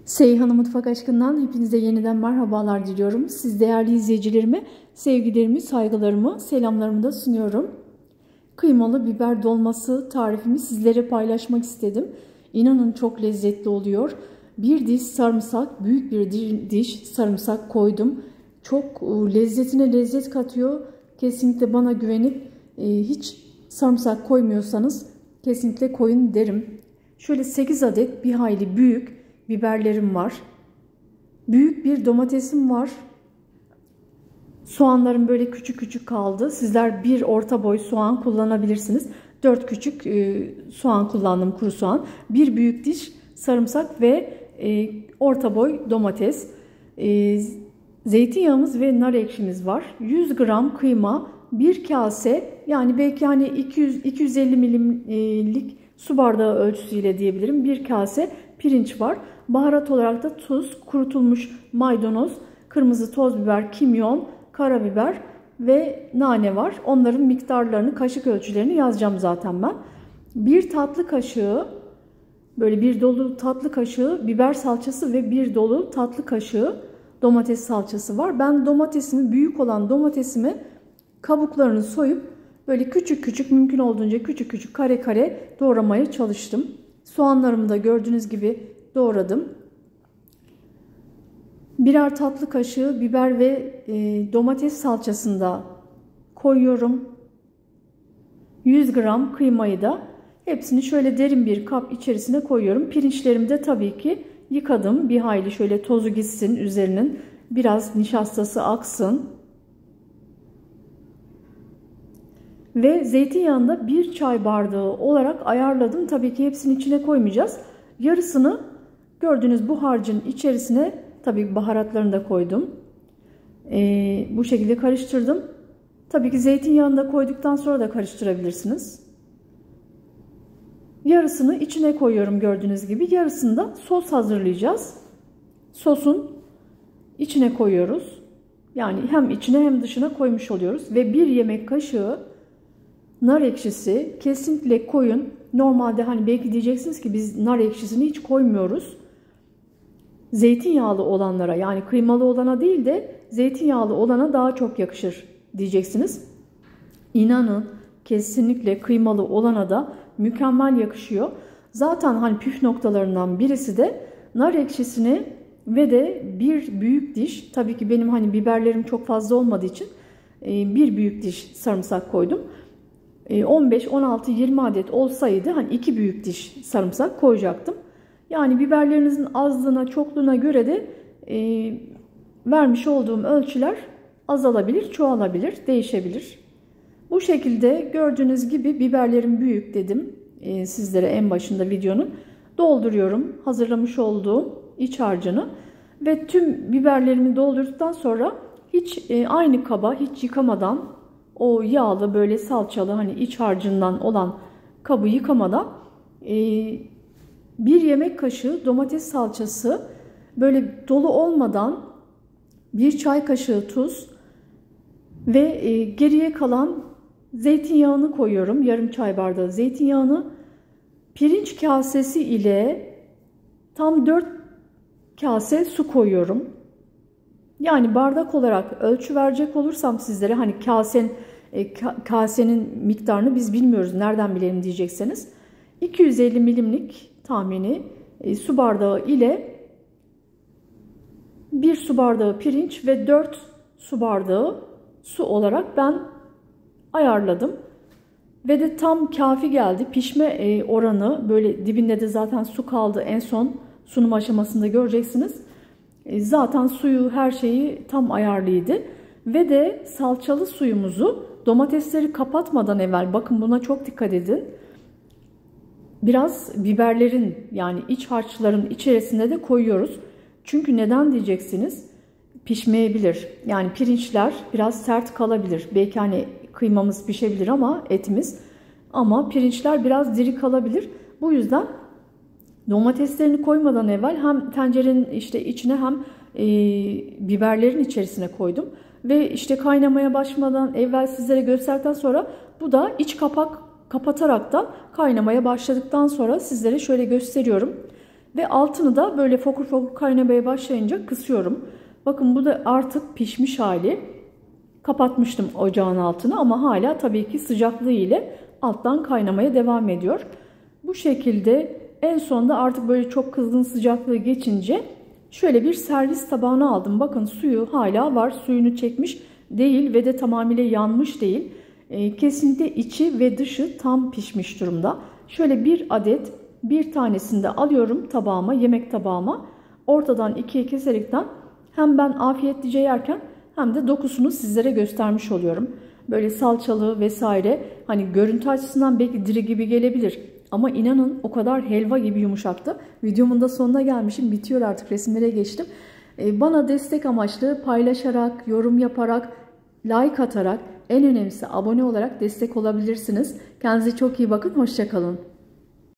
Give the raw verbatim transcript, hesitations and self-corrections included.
Seyhan'ın Mutfak Aşkı'ndan hepinize yeniden merhabalar diliyorum. Siz değerli izleyicilerime sevgilerimi, saygılarımı, selamlarımı da sunuyorum. Kıymalı biber dolması tarifimi sizlere paylaşmak istedim. İnanın çok lezzetli oluyor. Bir diş sarımsak, büyük bir diş sarımsak koydum. Çok lezzetine lezzet katıyor. Kesinlikle bana güvenip hiç sarımsak koymuyorsanız kesinlikle koyun derim. Şöyle sekiz adet bir hayli büyük biberlerim var. Büyük bir domatesim var. Soğanlarım böyle küçük küçük kaldı. Sizler bir orta boy soğan kullanabilirsiniz. dört küçük e, soğan kullandım, kuru soğan. Bir büyük diş sarımsak ve e, orta boy domates. E, zeytinyağımız ve nar ekşimiz var. yüz gram kıyma, bir kase, yani belki hani iki yüz iki yüz elli milimlik su bardağı ölçüsüyle diyebilirim. Bir kase pirinç var. Baharat olarak da tuz, kurutulmuş maydanoz, kırmızı toz biber, kimyon, karabiber ve nane var. Onların miktarlarını, kaşık ölçülerini yazacağım zaten ben. Bir tatlı kaşığı, böyle bir dolu tatlı kaşığı biber salçası ve bir dolu tatlı kaşığı domates salçası var. Ben domatesimi, büyük olan domatesimi kabuklarını soyup böyle küçük küçük, mümkün olduğunca küçük küçük kare kare doğramaya çalıştım. Soğanlarımı da gördüğünüz gibi doğradım. Birer tatlı kaşığı biber ve e, domates salçasını da koyuyorum. yüz gram kıymayı da hepsini şöyle derin bir kap içerisine koyuyorum. Pirinçlerimi de tabii ki yıkadım. Bir hayli şöyle tozu gitsin üzerinin. Biraz nişastası aksın. Ve zeytinyağında bir çay bardağı olarak ayarladım. Tabii ki hepsini içine koymayacağız. Yarısını gördüğünüz bu harcın içerisine, tabii baharatlarını da koydum. Ee, bu şekilde karıştırdım. Tabii ki zeytinyağını da koyduktan sonra da karıştırabilirsiniz. Yarısını içine koyuyorum gördüğünüz gibi. Yarısını da sos hazırlayacağız. Sosun içine koyuyoruz. Yani hem içine hem dışına koymuş oluyoruz. Ve bir yemek kaşığı nar ekşisi kesinlikle koyun. Normalde hani belki diyeceksiniz ki biz nar ekşisini hiç koymuyoruz. Zeytinyağlı olanlara, yani kıymalı olana değil de zeytinyağlı olana daha çok yakışır diyeceksiniz. İnanın kesinlikle kıymalı olana da mükemmel yakışıyor. Zaten hani püf noktalarından birisi de nar ekşisini ve de bir büyük diş, tabii ki benim hani biberlerim çok fazla olmadığı için bir büyük diş sarımsak koydum. on beş, on altı, yirmi adet olsaydı hani iki büyük diş sarımsak koyacaktım. Yani biberlerinizin azlığına, çokluğuna göre de e, vermiş olduğum ölçüler azalabilir, çoğalabilir, değişebilir. Bu şekilde gördüğünüz gibi biberlerim büyük dedim e, sizlere en başında videonun. Dolduruyorum hazırlamış olduğum iç harcını ve tüm biberlerimi doldurduktan sonra hiç e, aynı kaba hiç yıkamadan, o yağlı böyle salçalı hani iç harcından olan kabı yıkamadan e, bir yemek kaşığı domates salçası, böyle dolu olmadan bir çay kaşığı tuz ve e, geriye kalan zeytinyağını koyuyorum. Yarım çay bardağı zeytinyağını. Pirinç kasesi ile tam dört kase su koyuyorum. Yani bardak olarak ölçü verecek olursam sizlere, hani kasenin, e, kasenin miktarını biz bilmiyoruz, nereden bilelim diyecekseniz. iki yüz elli milimlik tahmini e, su bardağı ile bir su bardağı pirinç ve dört su bardağı su olarak ben ayarladım. Ve de tam kafi geldi. Pişme e, oranı, böyle dibinde de zaten su kaldı, en son sunum aşamasında göreceksiniz. E, zaten suyu, her şeyi tam ayarlıydı. Ve de salçalı suyumuzu domatesleri kapatmadan evvel, bakın buna çok dikkat edin. Biraz biberlerin, yani iç harçların içerisinde de koyuyoruz. Çünkü neden diyeceksiniz? Pişmeyebilir. Yani pirinçler biraz sert kalabilir. Belki hani kıymamız pişebilir ama etimiz. Ama pirinçler biraz diri kalabilir. Bu yüzden domateslerini koymadan evvel hem tencerenin işte içine hem e, biberlerin içerisine koydum. Ve işte kaynamaya başlamadan evvel sizlere gösterdikten sonra bu da iç kapak kapatarak da kaynamaya başladıktan sonra sizlere şöyle gösteriyorum. Ve altını da böyle fokur fokur kaynamaya başlayınca kısıyorum. Bakın bu da artık pişmiş hali. Kapatmıştım ocağın altını ama hala tabii ki sıcaklığı ile alttan kaynamaya devam ediyor. Bu şekilde en sonunda artık böyle çok kızgın sıcaklığı geçince şöyle bir servis tabağına aldım. Bakın suyu hala var. Suyunu çekmiş değil ve de tamamıyla yanmış değil. E, kesinlikle içi ve dışı tam pişmiş durumda. Şöyle bir adet bir tanesini de alıyorum tabağıma, yemek tabağıma. Ortadan ikiye keserekten hem ben afiyetlice yerken hem de dokusunu sizlere göstermiş oluyorum. Böyle salçalı vesaire, hani görüntü açısından belki diri gibi gelebilir. Ama inanın o kadar helva gibi yumuşaktı. Videomun da sonuna gelmişim. Bitiyor artık, resimlere geçtim. Ee, bana destek amaçlı paylaşarak, yorum yaparak, like atarak, en önemlisi abone olarak destek olabilirsiniz. Kendinize çok iyi bakın. Hoşça kalın.